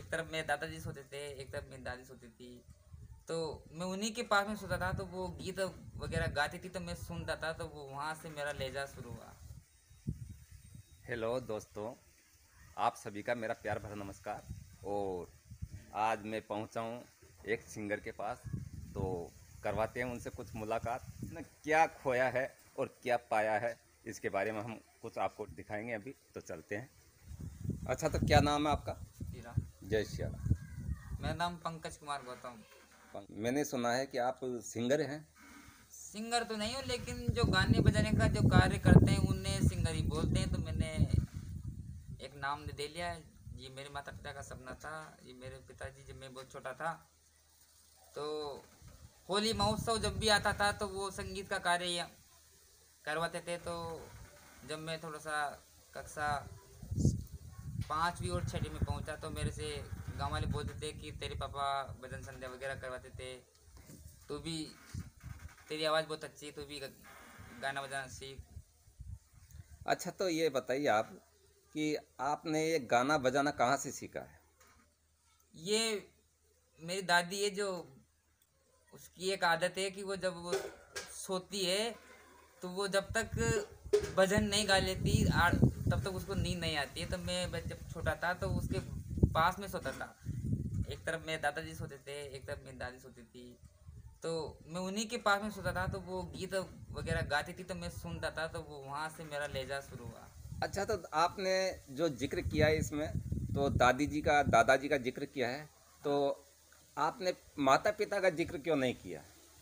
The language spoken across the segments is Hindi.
एक तरफ मेरे दादाजी सोते थे, एक तरफ मेरी दादी सोती थी। तो मैं उन्हीं के पास में सोता था, तो वो गीत वगैरह गाती थी तो मैं सुनता था, तो वो वहाँ से मेरा लहजा शुरू हुआ। हेलो दोस्तों, आप सभी का मेरा प्यार भरा नमस्कार। और आज मैं पहुंचा हूं एक सिंगर के पास, तो करवाते हैं उनसे कुछ मुलाकात। न क्या खोया है और क्या पाया है, इसके बारे में हम कुछ आपको दिखाएंगे। अभी तो चलते हैं। अच्छा, तो क्या नाम है आपका? हीरा। जय श्री राम। मेरा नाम पंकज कुमार गौतम। मैंने सुना है कि आप सिंगर हैं। सिंगर तो नहीं हूँ, लेकिन जो गाने बजाने का जो कार्य करते हैं उन्हें सिंगर ही बोलते हैं। तो मैंने एक नाम दे लिया है। ये मेरे माता पिता का सपना था। ये मेरे पिताजी, जब मैं बहुत छोटा था तो होली महोत्सव जब भी आता था तो वो संगीत का कार्य करवाते थे। तो जब मैं थोड़ा सा कक्षा 5वीं और 6वीं में पहुंचा तो मेरे से गाँव वाले बोलते थे कि तेरे पापा भजन संध्या वगैरह करवाते थे, तू भी, तेरी आवाज़ बहुत अच्छी है, तू भी गाना बजाना सीख। अच्छा, तो ये बताइए आप कि आपने ये गाना बजाना कहाँ से सीखा है? ये मेरी दादी है, जो उसकी एक आदत है कि वो जब वो सोती है तो वो जब तक भजन नहीं गा लेती तब तक उसको नींद नहीं आती है। तो मैं जब छोटा था तो उसके पास में सोता था। एक तरफ मेरे दादाजी सोते थे, एक तरफ मेरी दादी सोती थी। तो मैं उन्हीं के पास में सोता था, तो वो गीत वगैरह गाती थी तो मैं सुनता था, तो वो वहाँ से मेरा लहजा शुरू हुआ। अच्छा, तो आपने जो जिक्र किया है इसमें, तो दादी जी का दादाजी का जिक्र किया है, तो आपने माता पिता का जिक्र क्यों नहीं किया?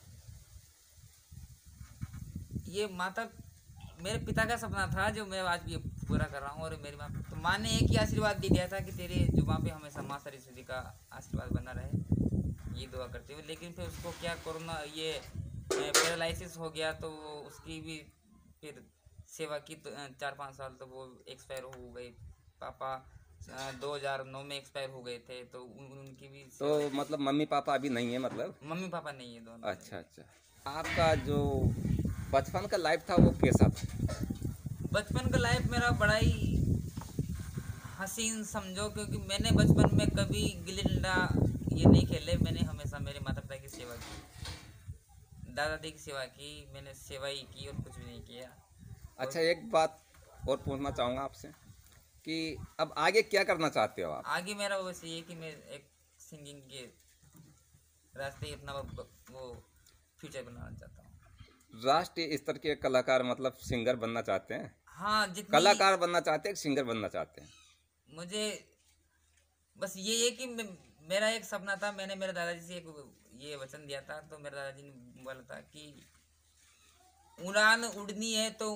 ये माता मेरे पिता का सपना था जो मैं आज भी पूरा कर रहा हूँ। और मेरी माँ, तो माँ ने एक ही आशीर्वाद दे दिया था कि तेरे जुबान पे हमेशा माँ सरस्वती का आशीर्वाद बना रहे, ये दुआ करते हुए। लेकिन फिर उसको क्या, कोरोना ये पैरालिसिस हो गया, तो वो उसकी भी फिर सेवा की तो 4-5 साल तो वो एक्सपायर हो गई। पापा 2009 में एक्सपायर हो गए थे, तो उनकी भी तो सेवा मतलब की। मम्मी पापा अभी नहीं है मतलब? मम्मी पापा नहीं है, दोनों नहीं अच्छा है। अच्छा। आपका जो बचपन का लाइफ था वो कैसा था? बचपन का लाइफ मेरा बड़ा ही हसीन समझो, क्योंकि मैंने बचपन में कभी गिल्ली डंडा ये नहीं खेले। मैंने हमेशा मेरे माता पिता की सेवा की, दादा दादी की सेवा की। मैंने सेवा ही की और कुछ भी नहीं किया। और अच्छा, एक बात और पूछना चाहूँगा आपसे कि अब आगे क्या करना चाहते हो आप? आगे मेरा बस ये है कि मैं एक सिंगिंग के रास्ते अपना वो फ्यूचर बनाना चाहता हूँ। राष्ट्रीय स्तर के कलाकार मतलब सिंगर बनना चाहते हैं? हाँ, जितनी कलाकार बनना चाहते हैं कि सिंगर बनना चाहते हैं? मुझे बस ये है कि मेरा एक सपना था। मैंने मेरे दादाजी से एक ये वचन दिया था, तो मेरे दादाजी ने बोला था कि उड़ान उड़नी है तो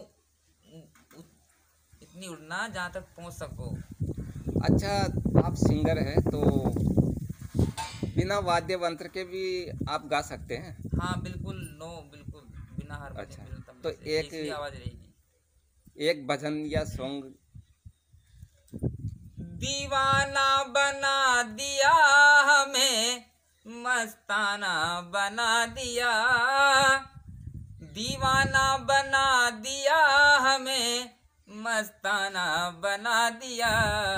इतनी उड़ना जहाँ तक पहुँच सको। अच्छा, आप सिंगर हैं तो बिना वाद्य यंत्र के भी आप गा सकते हैं? हाँ बिल्कुल, नो बिल्कुल, बिना हारमोनियम अच्छा, बिना तबले तो से एक ऐसी आवाज़ रहेगी। एक भजन या सॉन्ग। दीवाना बना दिया हमें, मस्ताना बना दिया, दीवाना बना दिया हमें, मस्ताना बना दिया,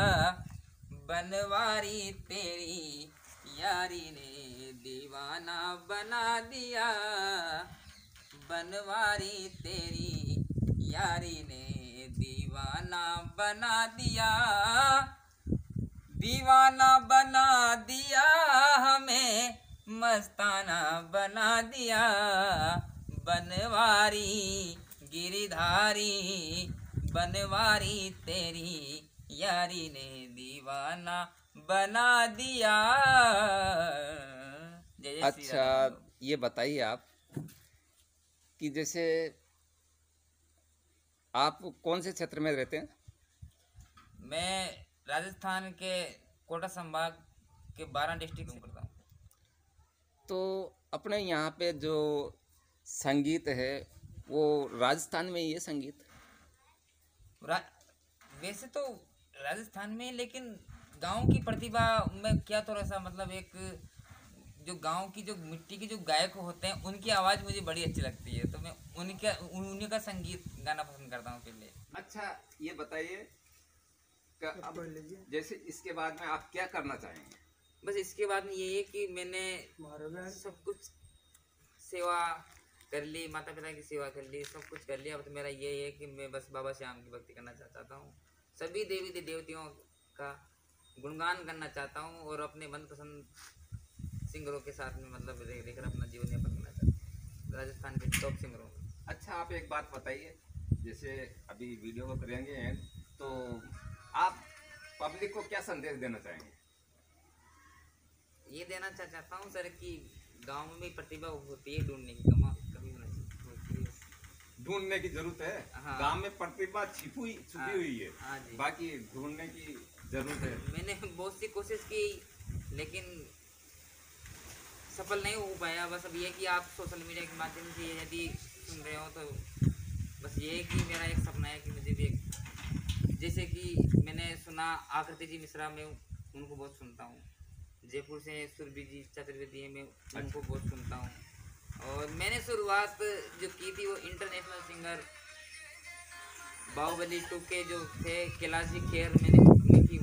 बनवारी तेरी यारी ने दीवाना बना दिया, बनवारी तेरी यारी ने दीवाना बना दिया, दीवाना बना दिया हमें, मस्ताना बना दिया, बनवारी गिरधारी, बनवारी तेरी यारी ने दीवाना बना दिया। जय जय श्री अच्छा, राधे बोलो। ये बताइए आप कि जैसे आप कौन से क्षेत्र में रहते हैं? मैं राजस्थान के कोटा संभाग के 12 डिस्ट्रिक्ट से करता हूँ। तो अपने यहाँ पे जो संगीत है वो राजस्थान में ही है संगीत? रा, वैसे तो राजस्थान में, लेकिन गांव की प्रतिभा में क्या थोड़ा सा मतलब एक, जो गांव की जो मिट्टी के जो गायक होते हैं उनकी आवाज़ मुझे बड़ी अच्छी लगती है, तो मैं उन्हीं का संगीत गाना पसंद करता हूँ पहले। अच्छा, ये बताइए कि अब जैसे इसके बाद में आप क्या करना चाहेंगे? बस इसके बाद में ये है कि मैंने सब कुछ सेवा कर ली, माता पिता की सेवा कर ली, सब कुछ कर लिया। अब तो मेरा ये है कि मैं बस बाबा श्याम की भक्ति करना चाहता हूँ, सभी देवी देवतियों का गुणगान करना चाहता हूँ और अपने मनपसंद सिंगरों के साथ में मतलब रहकर अपना जीवन यापन करना चाहता हूँ, राजस्थान के टॉप सिंगरों में। अच्छा, आप एक बात बताइए, जैसे अभी वीडियो को करेंगे एंड, तो आप पब्लिक को क्या संदेश देना चाहेंगे? ये देना चाहता हूँ सर कि गांव में प्रतिभा होती है, ढूंढने की कमी होती है, ढूंढने की जरूरत है। हाँ। गांव में प्रतिभा छुपी हुई है। हाँ जी। बाकी ढूंढने की जरूरत है। मैंने बहुत सी कोशिश की लेकिन सफल नहीं हो पाया। बस अब ये कि आप सोशल मीडिया के माध्यम से यदि सुन रहे हो तो बस ये है कि मेरा एक सपना है कि मुझे भी एक, जैसे कि मैंने सुना आकृति जी मिश्रा, में उनको बहुत सुनता हूँ, जयपुर से सुरभि जी चतुर्वेदी है, मैं उनको बहुत सुनता हूँ। और मैंने शुरुआत जो की थी वो इंटरनेशनल सिंगर बाहुबली 2 के जो थे कैलाश जी खेर, मैंने उनकी